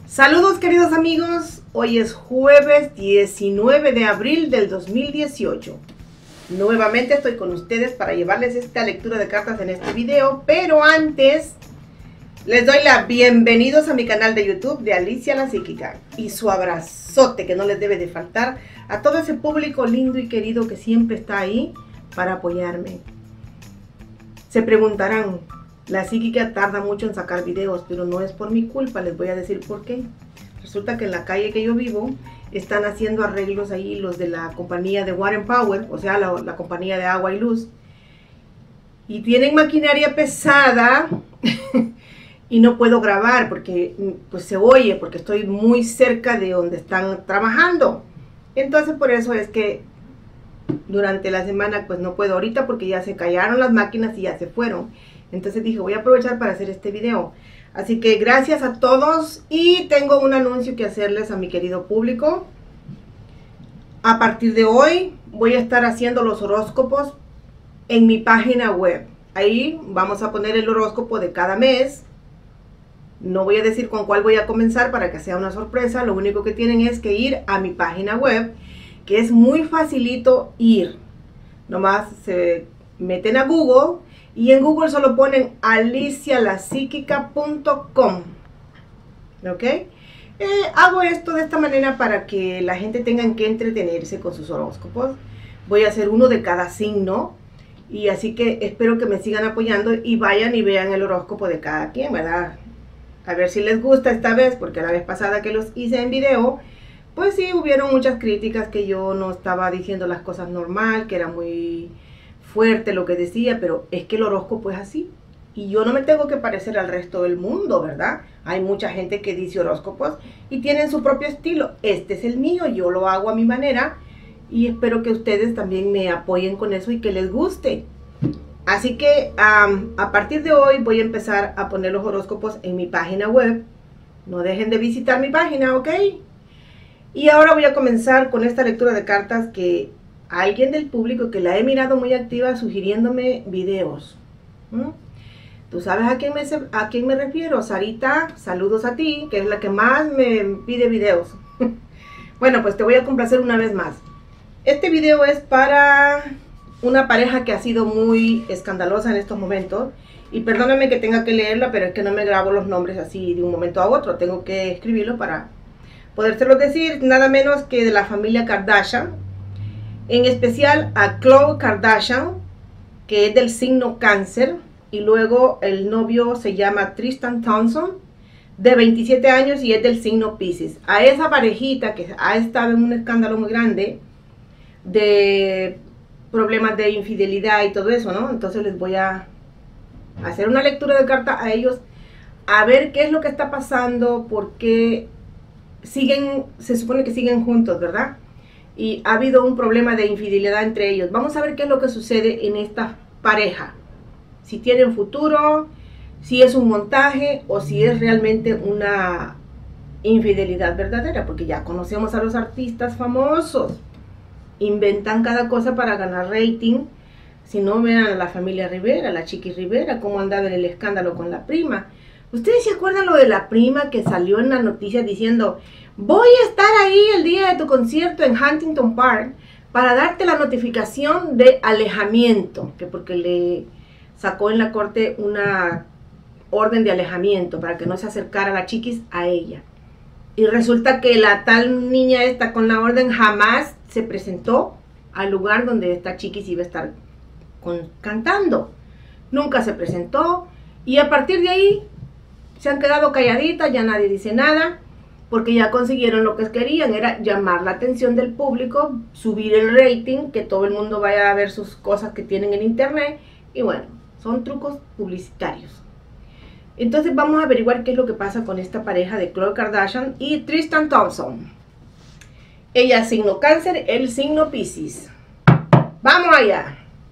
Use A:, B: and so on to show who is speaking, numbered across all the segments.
A: Saludos queridos amigos, hoy es jueves 19 de abril del 2018. Nuevamente estoy con ustedes para llevarles esta lectura de cartas en este video, pero antes les doy la bienvenidos a mi canal de YouTube de Alicia la Psíquica y su abrazote que no les debe de faltar a todo ese público lindo y querido que siempre está ahí para apoyarme. Se preguntarán, la psíquica tarda mucho en sacar videos, pero no es por mi culpa, les voy a decir por qué. Resulta que en la calle que yo vivo están haciendo arreglos ahí los de la compañía de Water and Power, o sea, la compañía de agua y luz. Y tienen maquinaria pesada y no puedo grabar porque pues se oye, porque estoy muy cerca de donde están trabajando. Entonces por eso es que durante la semana pues no puedo ahorita porque ya se callaron las máquinas y ya se fueron. Entonces dije, voy a aprovechar para hacer este video. Así que gracias a todos y tengo un anuncio que hacerles a mi querido público. A partir de hoy voy a estar haciendo los horóscopos en mi página web. Ahí vamos a poner el horóscopo de cada mes. No voy a decir con cuál voy a comenzar para que sea una sorpresa. Lo único que tienen es que ir a mi página web, que es muy facilito ir. Nomás se meten a Google. Y en Google solo ponen alicialapsiquica.com. ¿Ok? Hago esto de esta manera para que la gente tenga que entretenerse con sus horóscopos. Voy a hacer uno de cada signo. Y así que espero que me sigan apoyando y vayan y vean el horóscopo de cada quien, ¿verdad? A ver si les gusta esta vez, porque la vez pasada que los hice en video, pues sí, hubieron muchas críticas que yo no estaba diciendo las cosas normal, que era muy fuerte lo que decía, pero es que el horóscopo es así y yo no me tengo que parecer al resto del mundo, ¿verdad? Hay mucha gente que dice horóscopos y tienen su propio estilo. Este es el mío, yo lo hago a mi manera y espero que ustedes también me apoyen con eso y que les guste. Así que a partir de hoy voy a empezar a poner los horóscopos en mi página web. No dejen de visitar mi página, ¿ok? Y ahora voy a comenzar con esta lectura de cartas que alguien del público que la he mirado muy activa sugiriéndome videos. ¿Tú sabes a quién me refiero? Sarita, saludos a ti, que es la que más me pide videos. Bueno, pues te voy a complacer una vez más. Este video es para una pareja que ha sido muy escandalosa en estos momentos. Y perdóname que tenga que leerla, pero es que no me grabo los nombres así de un momento a otro. Tengo que escribirlo para podérselos decir, nada menos que de la familia Kardashian. En especial a Khloe Kardashian, que es del signo Cáncer, y luego el novio se llama Tristan Thompson, de 27 años y es del signo Piscis. A esa parejita que ha estado en un escándalo muy grande de problemas de infidelidad y todo eso, ¿no? Entonces les voy a hacer una lectura de carta a ellos, a ver qué es lo que está pasando, porque siguen, se supone que siguen juntos, ¿verdad? Y ha habido un problema de infidelidad entre ellos. Vamos a ver qué es lo que sucede en esta pareja. Si tienen futuro, si es un montaje o si es realmente una infidelidad verdadera. Porque ya conocemos a los artistas famosos. Inventan cada cosa para ganar rating. Si no, vean a la familia Rivera, la Chiqui Rivera, cómo andaba en el escándalo con la prima. ¿Ustedes se acuerdan lo de la prima que salió en las noticias diciendo: voy a estar ahí el día de tu concierto en Huntington Park para darte la notificación de alejamiento? Que porque le sacó en la corte una orden de alejamiento para que no se acercara la Chiquis a ella. Y resulta que la tal niña esta con la orden jamás se presentó al lugar donde esta Chiquis iba a estar cantando. Nunca se presentó y a partir de ahí se han quedado calladitas, ya nadie dice nada, porque ya consiguieron lo que querían, era llamar la atención del público, subir el rating, que todo el mundo vaya a ver sus cosas que tienen en internet, y bueno, son trucos publicitarios. Entonces vamos a averiguar qué es lo que pasa con esta pareja de Khloe Kardashian y Tristan Thompson. Ella es signo Cáncer, él signo Piscis. ¡Vamos allá!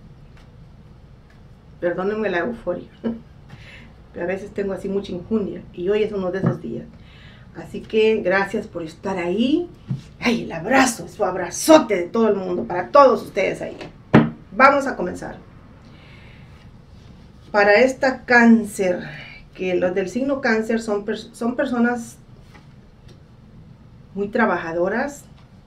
A: Perdónenme la euforia. A veces tengo así mucha injundia y hoy es uno de esos días. Así que gracias por estar ahí. ¡Ay, el abrazo! Su abrazote de todo el mundo, para todos ustedes ahí. Vamos a comenzar. Para esta Cáncer, que los del signo Cáncer son personas muy trabajadoras,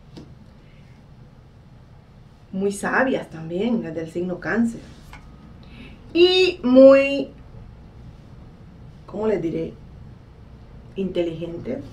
A: muy sabias también, las del signo Cáncer. Y muy, ¿cómo les diré? Inteligentes.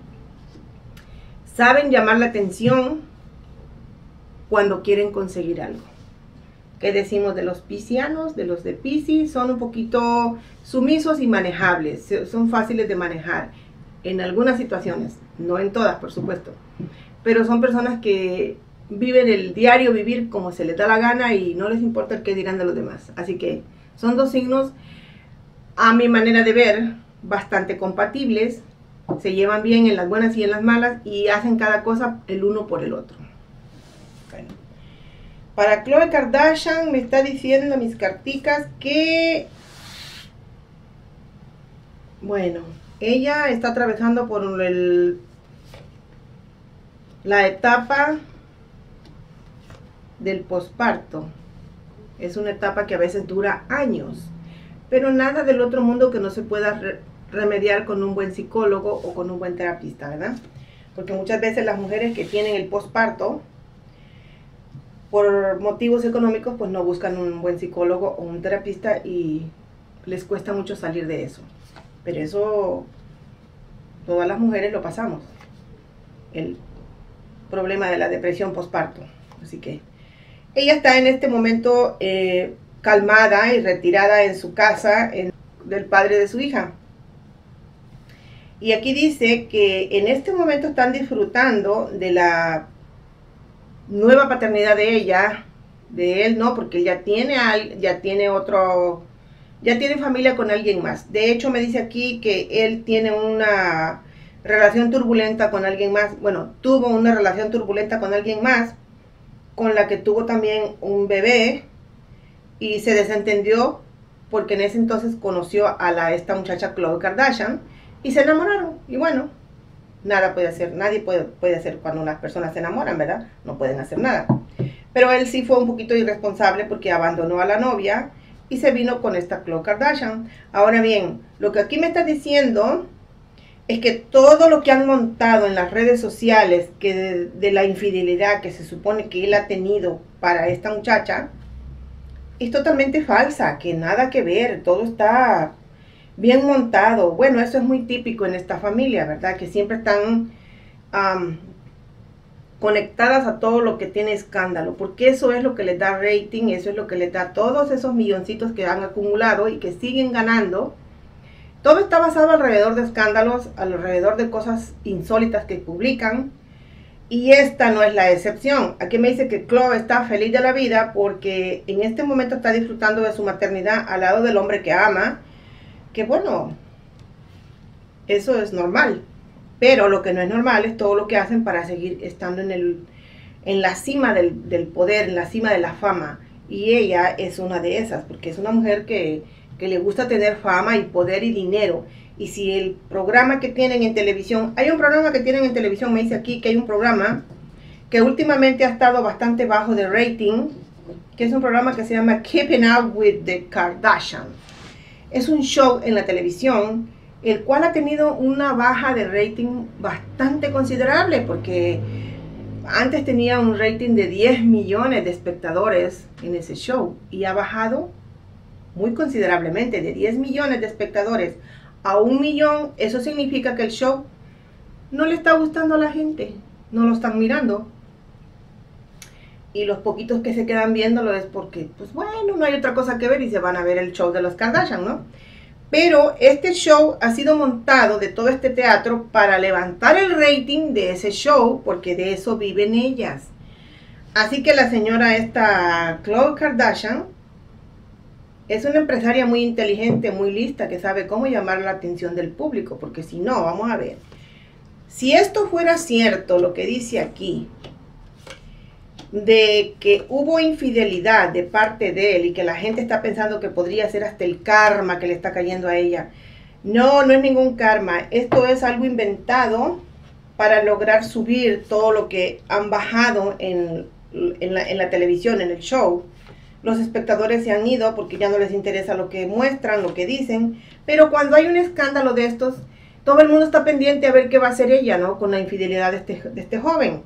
A: Saben llamar la atención cuando quieren conseguir algo. ¿Qué decimos de los piscianos? De los de Piscis, son un poquito sumisos y manejables, son fáciles de manejar en algunas situaciones, no en todas, por supuesto, pero son personas que viven el diario vivir como se les da la gana y no les importa el qué dirán de los demás. Así que son dos signos, a mi manera de ver, bastante compatibles, se llevan bien en las buenas y en las malas y hacen cada cosa el uno por el otro. Bueno. Para Khloe Kardashian me está diciendo mis carticas que, bueno, ella está atravesando por la etapa del posparto. Es una etapa que a veces dura años, pero nada del otro mundo que no se pueda remediar con un buen psicólogo o con un buen terapista, ¿verdad? Porque muchas veces las mujeres que tienen el posparto, por motivos económicos, pues no buscan un buen psicólogo o un terapista y les cuesta mucho salir de eso. Pero eso, todas las mujeres lo pasamos, el problema de la depresión posparto. Así que ella está en este momento calmada y retirada en su casa del padre de su hija. Y aquí dice que en este momento están disfrutando de la nueva paternidad de ella, de él no, porque él ya tiene familia con alguien más. De hecho, me dice aquí que él tiene una relación turbulenta con alguien más. Bueno, tuvo una relación turbulenta con alguien más, con la que tuvo también un bebé, y se desentendió porque en ese entonces conoció a esta muchacha Khloe Kardashian, y se enamoraron. Y bueno, nada puede hacer, nadie puede hacer cuando las personas se enamoran, ¿verdad? No pueden hacer nada. Pero él sí fue un poquito irresponsable porque abandonó a la novia y se vino con esta Khloe Kardashian. Ahora bien, lo que aquí me está diciendo es que todo lo que han montado en las redes sociales que de la infidelidad que se supone que él ha tenido para esta muchacha es totalmente falsa, que nada que ver, todo está bien montado. Bueno, eso es muy típico en esta familia, ¿verdad? Que siempre están conectadas a todo lo que tiene escándalo, porque eso es lo que les da rating, eso es lo que les da todos esos milloncitos que han acumulado y que siguen ganando. Todo está basado alrededor de escándalos, alrededor de cosas insólitas que publican, y esta no es la excepción. Aquí me dice que Khloe está feliz de la vida porque en este momento está disfrutando de su maternidad al lado del hombre que ama, que bueno, eso es normal, pero lo que no es normal es todo lo que hacen para seguir estando en la cima del poder, en la cima de la fama, y ella es una de esas, porque es una mujer que le gusta tener fama y poder y dinero. Y si el programa que tienen en televisión, hay un programa que tienen en televisión, me dice aquí que hay un programa que últimamente ha estado bastante bajo de rating, que es un programa que se llama Keeping Up with the Kardashians. Es un show en la televisión, el cual ha tenido una baja de rating bastante considerable, porque antes tenía un rating de 10 millones de espectadores en ese show, y ha bajado muy considerablemente, de 10 millones de espectadores a 1 millón. Eso significa que el show no le está gustando a la gente, no lo están mirando. Y los poquitos que se quedan viéndolo es porque, pues bueno, no hay otra cosa que ver y se van a ver el show de los Kardashian, ¿no? Pero este show ha sido montado de todo este teatro para levantar el rating de ese show, porque de eso viven ellas. Así que la señora esta Khloe Kardashian es una empresaria muy inteligente, muy lista, que sabe cómo llamar la atención del público, porque si no, vamos a ver, si esto fuera cierto, lo que dice aquí, de que hubo infidelidad de parte de él y que la gente está pensando que podría ser hasta el karma que le está cayendo a ella. No, no es ningún karma. Esto es algo inventado para lograr subir todo lo que han bajado en la televisión, en el show. Los espectadores se han ido porque ya no les interesa lo que muestran, lo que dicen. Pero cuando hay un escándalo de estos, todo el mundo está pendiente a ver qué va a hacer ella, ¿no? Con la infidelidad de este joven.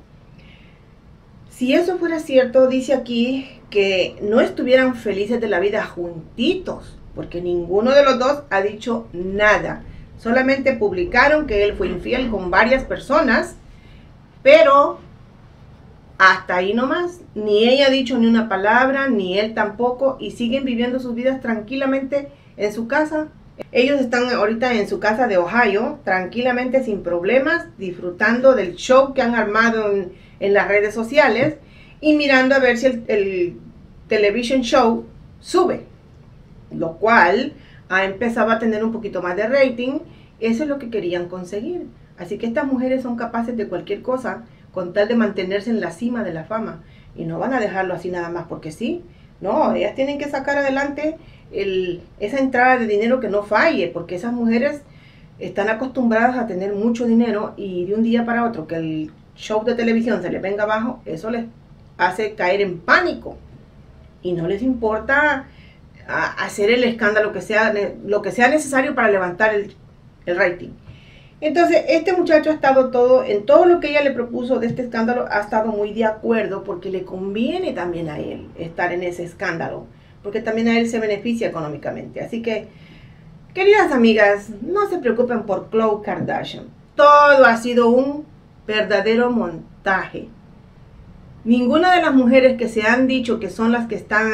A: Si eso fuera cierto, dice aquí que no estuvieran felices de la vida juntitos, porque ninguno de los dos ha dicho nada. Solamente publicaron que él fue infiel con varias personas, pero hasta ahí nomás. Ni ella ha dicho ni una palabra, ni él tampoco, y siguen viviendo sus vidas tranquilamente en su casa. Ellos están ahorita en su casa de Ohio, tranquilamente, sin problemas, disfrutando del show que han armado en las redes sociales y mirando a ver si el television show sube, lo cual ha empezado a tener un poquito más de rating. Eso es lo que querían conseguir. Así que estas mujeres son capaces de cualquier cosa con tal de mantenerse en la cima de la fama, y no van a dejarlo así nada más porque sí. No, ellas tienen que sacar adelante esa entrada de dinero que no falle, porque esas mujeres están acostumbradas a tener mucho dinero, y de un día para otro que el show de televisión se les venga abajo, eso les hace caer en pánico y no les importa hacer el escándalo lo que sea necesario para levantar el rating. Entonces este muchacho ha estado en todo lo que ella le propuso de este escándalo, ha estado muy de acuerdo, porque le conviene también a él estar en ese escándalo, porque también a él se beneficia económicamente. Así que, queridas amigas, no se preocupen por Khloe Kardashian. Todo ha sido un verdadero montaje. Ninguna de las mujeres que se han dicho que son las que están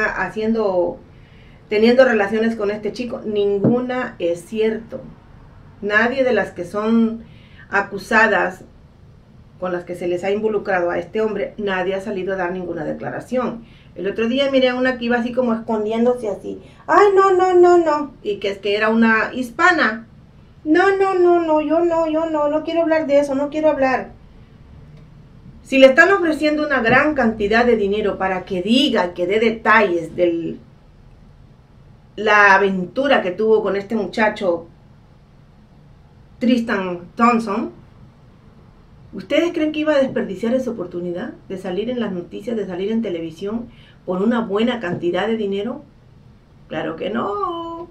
A: teniendo relaciones con este chico, ninguna es cierto. Nadie de las que son acusadas, con las que se les ha involucrado a este hombre, nadie ha salido a dar ninguna declaración. El otro día miré a una que iba así como escondiéndose así. Ay, no. Y que es que era una hispana. No, yo no quiero hablar de eso, no quiero hablar. Si le están ofreciendo una gran cantidad de dinero para que diga, que dé detalles de la aventura que tuvo con este muchacho Tristan Thompson, ¿ustedes creen que iba a desperdiciar esa oportunidad de salir en las noticias, de salir en televisión por una buena cantidad de dinero? Claro que no.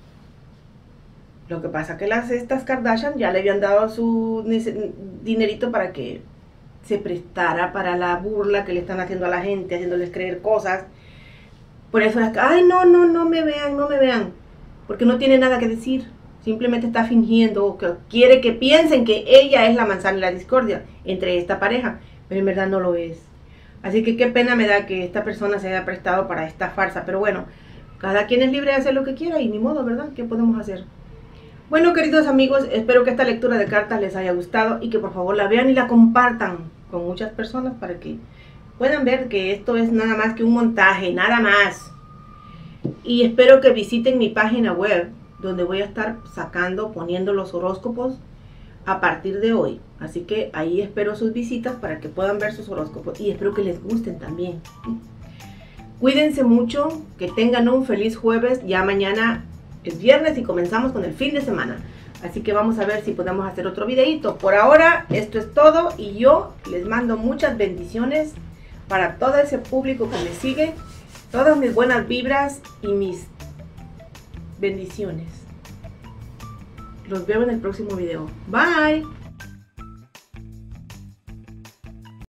A: Lo que pasa es que estas Kardashian ya le habían dado su dinerito para que se prestara para la burla que le están haciendo a la gente, haciéndoles creer cosas. Por eso es que, ay, no me vean, porque no tiene nada que decir. Simplemente está fingiendo, que quiere que piensen que ella es la manzana y la discordia entre esta pareja, pero en verdad no lo es. Así que qué pena me da que esta persona se haya prestado para esta farsa, pero bueno, cada quien es libre de hacer lo que quiera y ni modo, ¿verdad? ¿Qué podemos hacer? Bueno, queridos amigos, espero que esta lectura de cartas les haya gustado y que por favor la vean y la compartan con muchas personas para que puedan ver que esto es nada más que un montaje, nada más. Y espero que visiten mi página web, donde voy a estar poniendo los horóscopos a partir de hoy. Así que ahí espero sus visitas para que puedan ver sus horóscopos y espero que les gusten también. Cuídense mucho, que tengan un feliz jueves. Ya mañana es viernes y comenzamos con el fin de semana. Así que vamos a ver si podemos hacer otro videito. Por ahora esto es todo y yo les mando muchas bendiciones para todo ese público que me sigue. Todas mis buenas vibras y mis bendiciones. Los veo en el próximo video. Bye.